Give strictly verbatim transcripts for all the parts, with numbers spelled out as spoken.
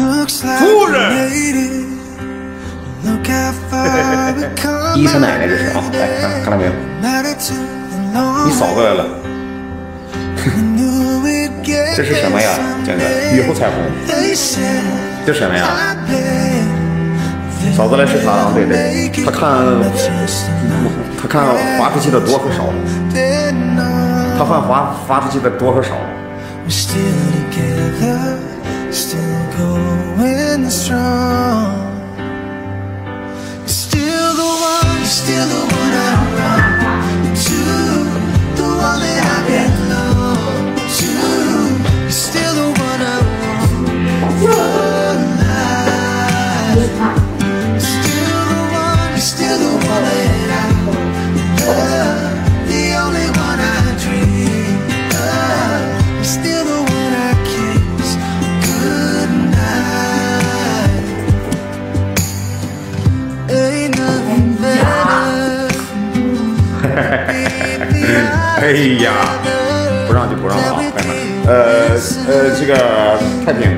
夫人。 第一车奶奶这是啊，来看看到没有？你嫂子来了。这是什么呀，江哥？雨后彩虹。这是什么呀？嫂子来是啥啊？对对，他看他看发出去的多和少，他看发发出去的多和少。哎呀，不让就不让了啊，朋友们。呃呃，这个太平，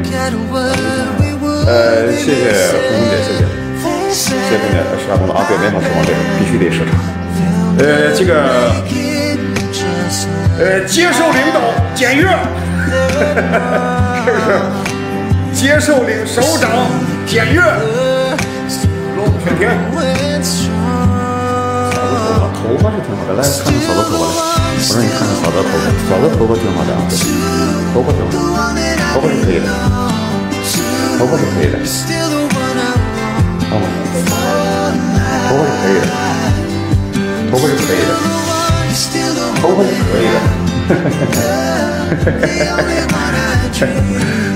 呃，谢谢红红姐，谢谢，谢谢红姐，十二公的啊，对，联防时光，对，必须得设查。呃，这个，呃，接受领导检阅，是不是？接受领首长检阅，龙全天。头发是挺好的，来看看嫂子头发来。我让你看看嫂子头发，嫂子头发挺好的啊，头发挺好，头发是可以的，头发是可以的，好吗？头发是可以的，头发是可以的，头发是可以的，哈哈哈哈哈哈。